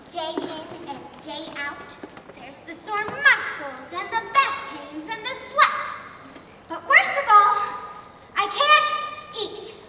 day in and day out. There's the sore muscles and the back pains and the sweat. But worst of all, I can't eat.